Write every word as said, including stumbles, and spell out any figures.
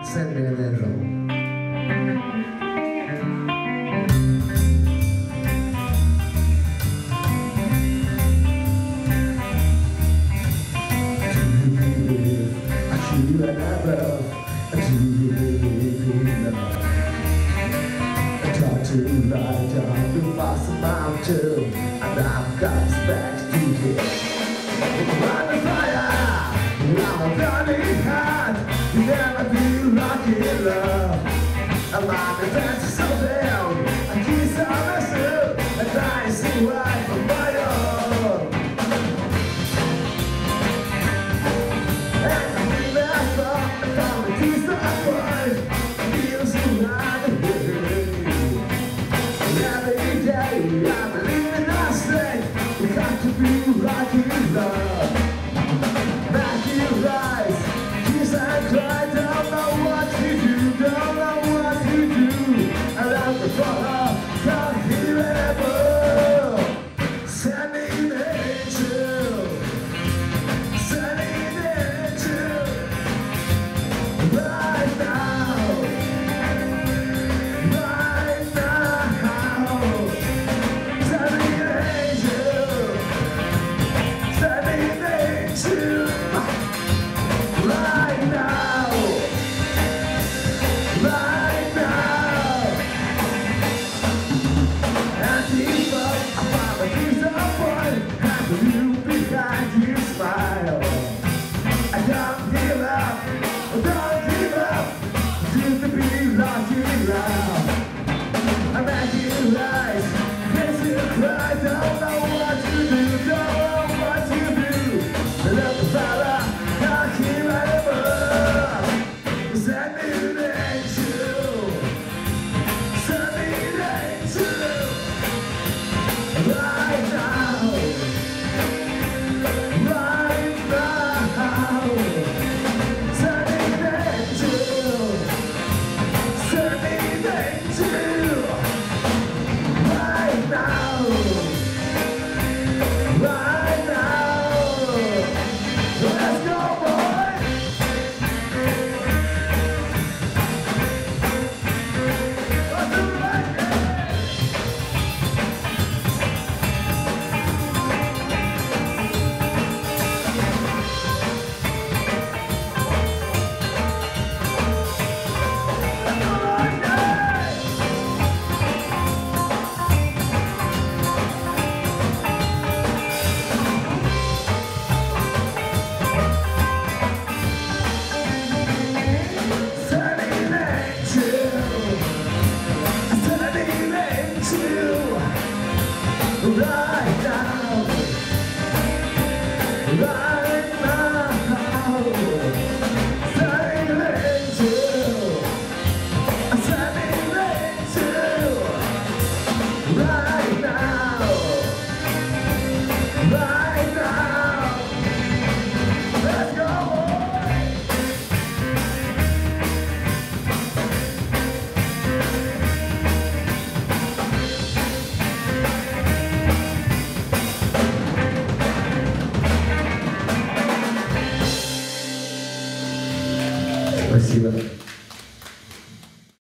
Send me an angel. You and I both, I do believe in love. I taught to ride down the fossil mountain, and I've got respect to give. I'm a fire, I'm a burning heart. You never do lucky love. I'm on the fence of something, I kiss on myself, and I see right from my own. I believe in our strength. We got to be like in love. Back in rise, kiss and cry. Don't know what to do, don't know what to do. I love the follow, can't hear it ever. Sending an angel, sending an angel. Right now, right now. Sending an angel, sending an angel. Right now, right now. And if I find a piece of wood, and you behind you smile, I don't give up, don't give up, just to be lucky now. I make you rise, makes you cry, don't know what to do, don't know what to do. I love the fella, can't keep ever. Send me an angel, send me an angel. Right now, right now. Send me an angel, send me an angel. Right now, right now. Let's go, boy. Let's do it right now. Let's do it right now. Sending an angel, sending an angel. Right now, right